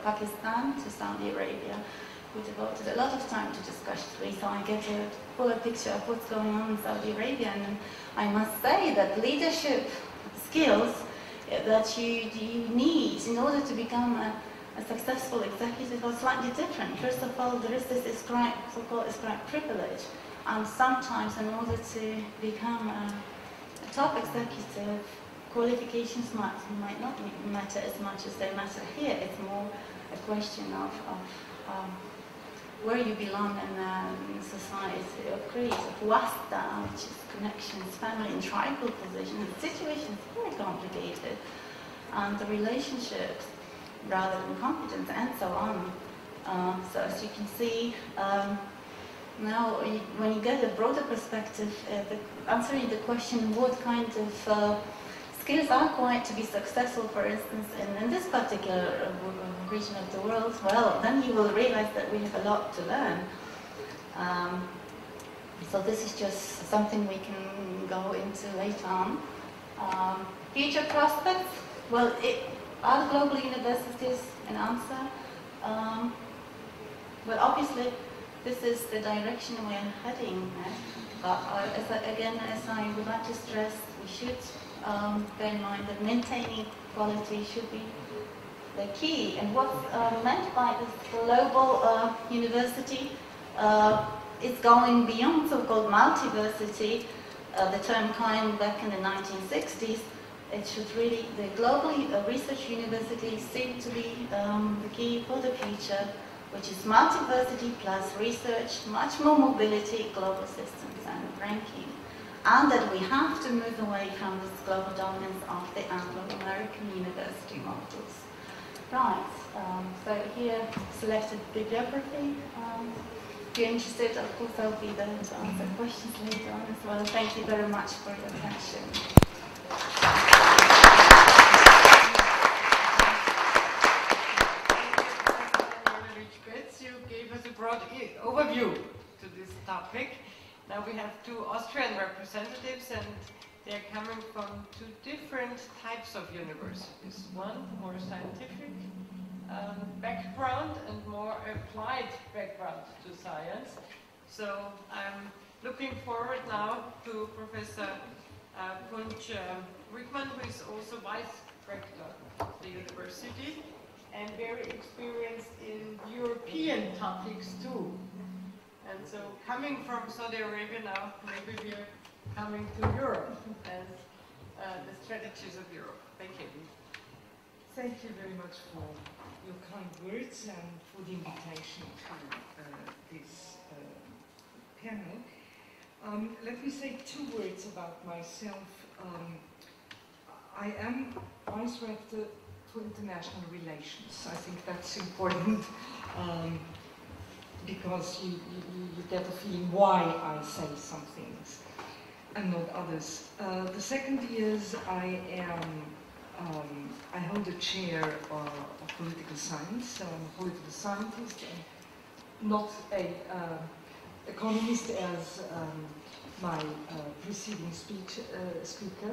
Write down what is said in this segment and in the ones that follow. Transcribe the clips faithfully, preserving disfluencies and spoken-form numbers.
Pakistan to Saudi Arabia. We devoted a lot of time to discuss this, so I get a fuller picture of what's going on in Saudi Arabia. And I must say that leadership skills that you, you need in order to become a, a successful executive are slightly different. First of all, there is this ascribed, so-called ascribed privilege, and sometimes in order to become a, a top executive, qualifications might, might not matter as much as they matter here. It's more a question of, of um, where you belong in um, society, of creed, of wasta, which is connections, family and tribal positions. The situation is very complicated, and the relationships, rather than competence, and so on. Uh, so as you can see, um, now you, when you get a broader perspective, uh, the, answering the question what kind of uh, skills are required to be successful, for instance, in, in this particular uh, region of the world, well, then you will realize that we have a lot to learn. Um, so this is just something we can go into later on. Um, future prospects, well, it, are global universities an answer? Um, well, obviously, this is the direction we are heading at. But uh, as I, again, as I would like to stress, we should Um, bear in mind that maintaining quality should be the key. And what's uh, meant by this global uh, university uh, is going beyond so-called multiversity, uh, the term coined back in the nineteen sixties. It should really, the global uh, research universities seem to be um, the key for the future, which is multiversity plus research, much more mobility, global systems and ranking. And that we have to move away from this global dominance of the Anglo-American university models. Right, um, so here selected bibliography. Um, if you're interested, of course, I'll be there to answer questions later on as well. Thank you very much for your attention. You gave us a broad overview to this topic. Now we have two Austrian representatives, and they're coming from two different types of universities. One more scientific um, background and more applied background to science. So I'm looking forward now to Professor uh, Punch uh, Wickman, who is also vice rector of the university and very experienced in European topics too. And so, coming from Saudi Arabia now, maybe we're coming to Europe and uh, the strategies of Europe. Thank you. Thank you very much for your kind words and for the invitation to uh, this uh, panel. Um, let me say two words about myself. Um, I am Vice Rector for International Relations. I think that's important. Um, because you, you, you get a feeling why I say some things and not others. Uh, the second is I am, um, I hold a chair uh, of political science, so I'm a political scientist and not a uh, economist as um, my uh, preceding speech, uh, speaker.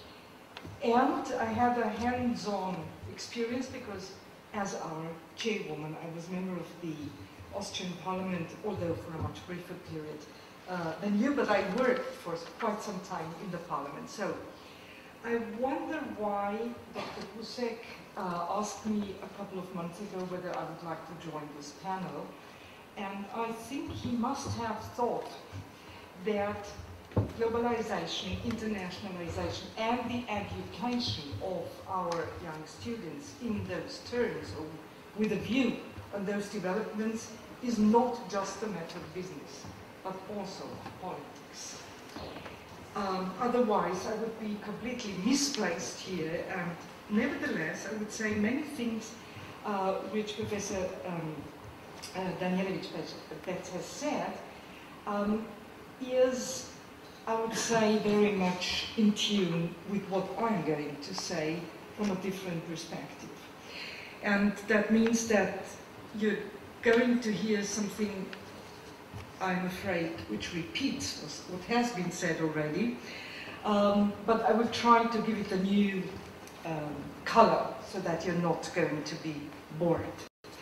And I have a hands-on experience because as our chairwoman, I was member of the Austrian Parliament, although for a much briefer period uh, than you, but I worked for quite some time in the Parliament. So I wonder why Doctor Pusek uh, asked me a couple of months ago whether I would like to join this panel. And I think he must have thought that globalization, internationalization, and the education of our young students in those terms, or with a view on those developments, is not just a matter of business, but also politics. Um, otherwise, I would be completely misplaced here, and nevertheless, I would say many things uh, which Professor um, uh, Danielewicz has said um, is, I would say, very much in tune with what I'm going to say from a different perspective. And that means that you're going to hear something, I'm afraid, which repeats what has been said already, um, but I will try to give it a new um, color so that you're not going to be bored.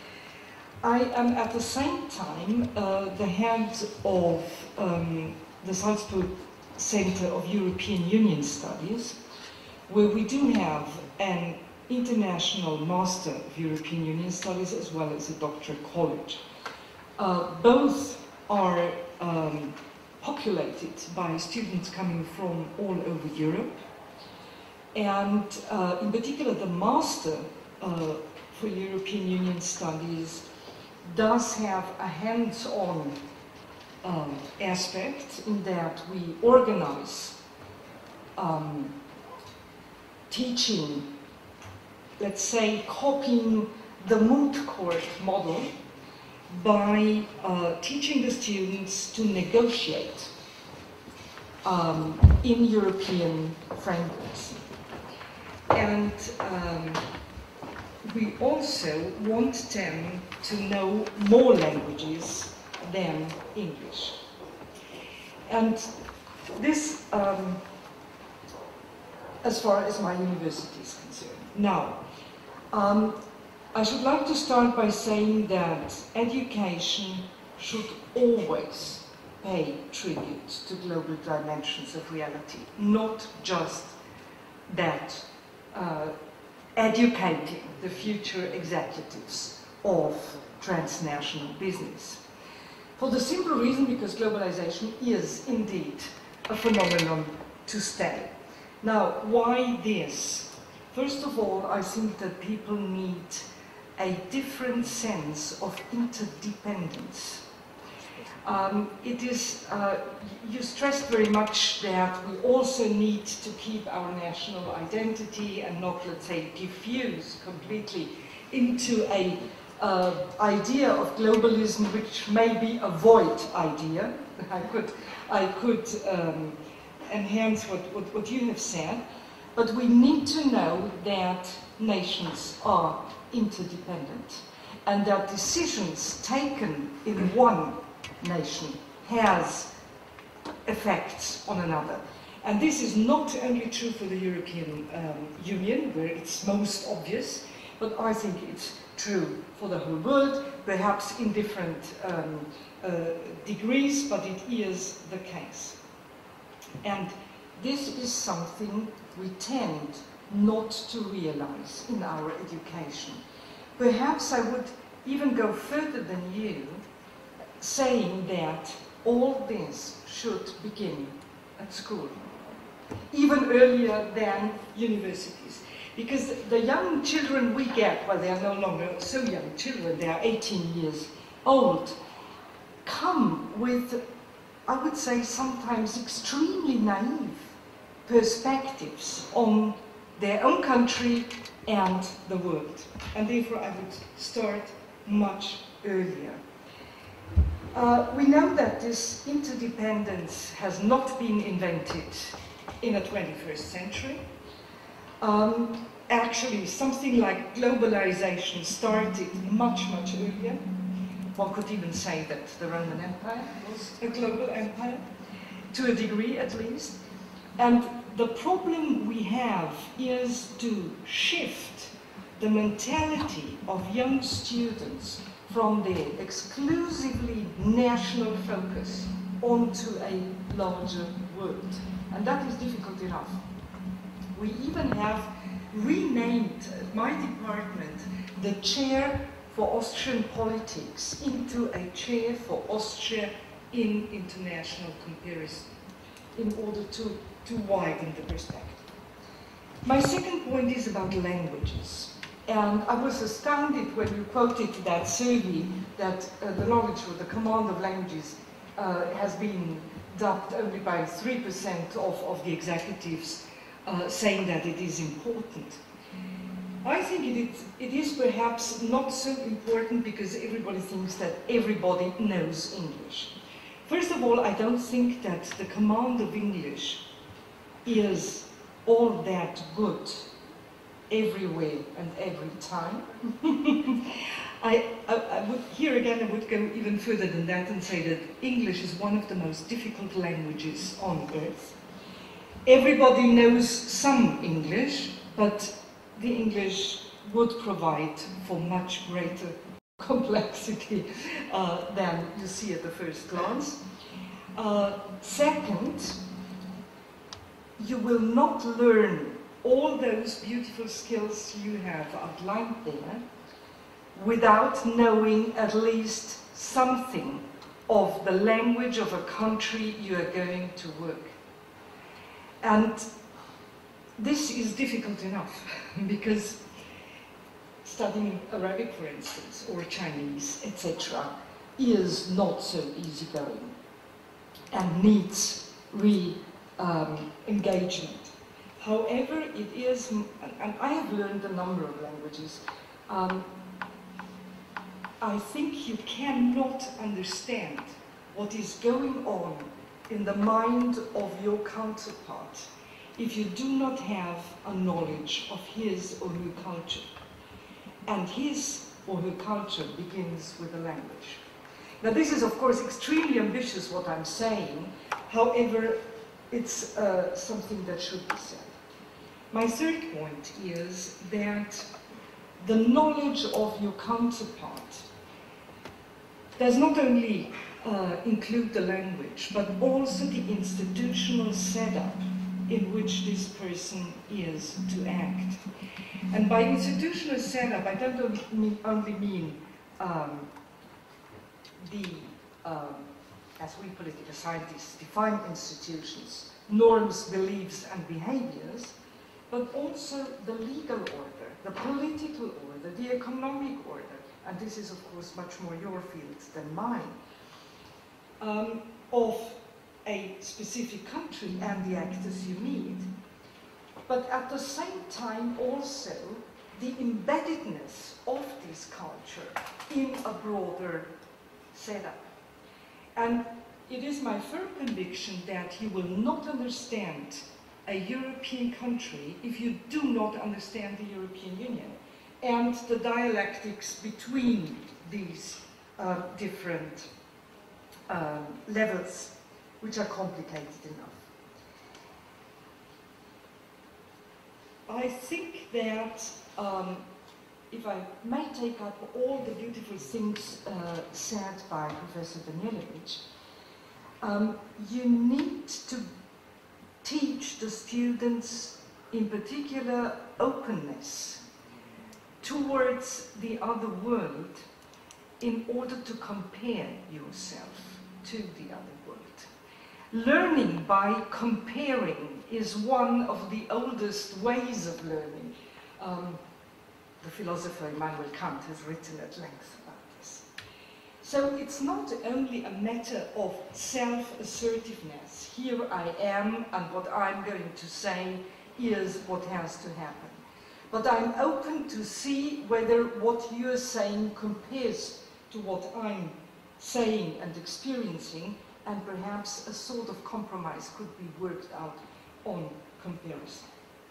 I am at the same time uh, the head of um, the Salzburg Center of European Union Studies, where we do have an international Master of European Union Studies as well as a doctoral college. Uh, both are um, populated by students coming from all over Europe, and uh, in particular the Master uh, for European Union Studies does have a hands-on um, aspect in that we organize um, teaching, let's say, copying the moot court model by uh, teaching the students to negotiate um, in European frameworks. And um, we also want them to know more languages than English. And this, um, as far as my university is concerned. Now, um, I should like to start by saying that education should always pay tribute to global dimensions of reality, not just that uh, educating the future executives of transnational business. For the simple reason because globalization is indeed a phenomenon to stay. Now, why this? First of all, I think that people need a different sense of interdependence. Um, it is, uh, you stressed very much that we also need to keep our national identity and not, let's say, diffuse completely into a uh, idea of globalism which may be a void idea. I could, I could um, enhance what, what, what you have said, but we need to know that nations are interdependent and that decisions taken in one nation has effects on another. And this is not only true for the European um, Union, where it's most obvious, but I think it's true for the whole world, perhaps in different um, uh, degrees, but it is the case. And this is something we tend not to realize in our education. Perhaps I would even go further than you, saying that all this should begin at school, even earlier than universities. Because the young children we get, well, they are no longer so young children, they are eighteen years old, come with, I would say, sometimes extremely naive perspectives on their own country and the world. And therefore I would start much earlier. Uh, we know that this interdependence has not been invented in the twenty-first century. Um, actually, something like globalization started much, much earlier. One could even say that the Roman Empire was a global empire, to a degree at least. And the problem we have is to shift the mentality of young students from their exclusively national focus onto a larger world. And that is difficult enough. We even have renamed my department the chair for Austrian politics into a chair for Austria in international comparison, in order to, to widen the perspective. My second point is about languages. And I was astounded when you quoted that survey that uh, the knowledge or the command of languages uh, has been dubbed only by three percent of, of the executives uh, saying that it is important. I think it is, it is perhaps not so important because everybody thinks that everybody knows English. First of all, I don't think that the command of English is all that good everywhere and every time. I, I, I would, here again, I would go even further than that and say that English is one of the most difficult languages on earth. Everybody knows some English, but the English would provide for much greater complexity uh, than you see at the first glance. Uh, second, you will not learn all those beautiful skills you have outlined there without knowing at least something of the language of a country you are going to work. And this is difficult enough because studying Arabic, for instance, or Chinese, et cetera, is not so easygoing and needs re um, engagement. However, it is, and I have learned a number of languages, um, I think you cannot understand what is going on in the mind of your counterpart if you do not have a knowledge of his or her culture. And his or her culture begins with the language. Now this is of course extremely ambitious what I'm saying, however it's uh, something that should be said. My third point is that the knowledge of your counterpart does not only uh, include the language, but also the institutional setup in which this person is to act. And by institutional setup, I don't only mean, only mean um, the, um, as we political scientists define institutions, norms, beliefs, and behaviors, but also the legal order, the political order, the economic order, and this is of course much more your field than mine, um, of a specific country and the actors you meet, but at the same time also the embeddedness of this culture in a broader setup. And it is my firm conviction that you will not understand a European country if you do not understand the European Union and the dialectics between these uh, different um, levels, which are complicated enough. I think that um, if I may take up all the beautiful things uh, said by Professor Danielewicz, um, you need to teach the students, in particular, openness towards the other world in order to compare yourself to the other world. Learning by comparing is one of the oldest ways of learning. Um, the philosopher Immanuel Kant has written at length about this. So it's not only a matter of self-assertiveness. Here I am, and what I'm going to say is what has to happen. But I'm open to see whether what you're saying compares to what I'm saying and experiencing, and perhaps a sort of compromise could be worked out on comparison.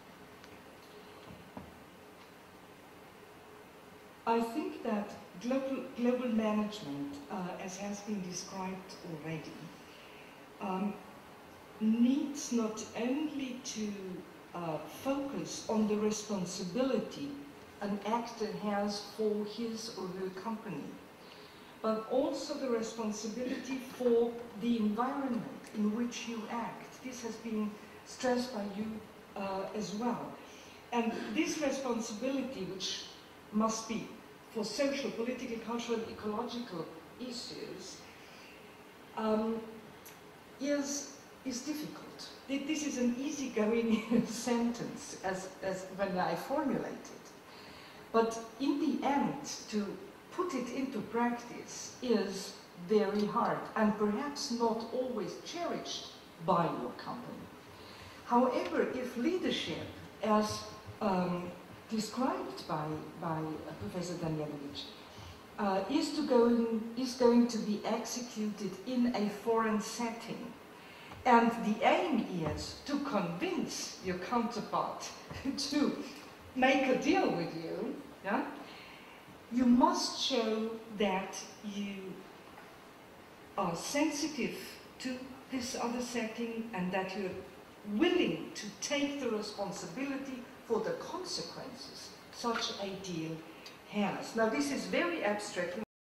I think that global, global management, uh, as has been described already, um, needs not only to uh, focus on the responsibility an actor has for his or her company, but also the responsibility for the environment in which you act. This has been stressed by you uh, as well. And this responsibility, which must be for social, political, cultural, and ecological issues, um, is, is difficult. This is an easygoing sentence as, as when I formulate it. But in the end, to put it into practice is very hard and perhaps not always cherished by your company. However, if leadership, as um, described by, by uh, Professor Danielewicz, uh, is, to going, is going to be executed in a foreign setting, and the aim is to convince your counterpart to make a deal with you, yeah? You must show that you are sensitive to this other setting and that you're willing to take the responsibility for the consequences such a deal has. Now this is very abstract.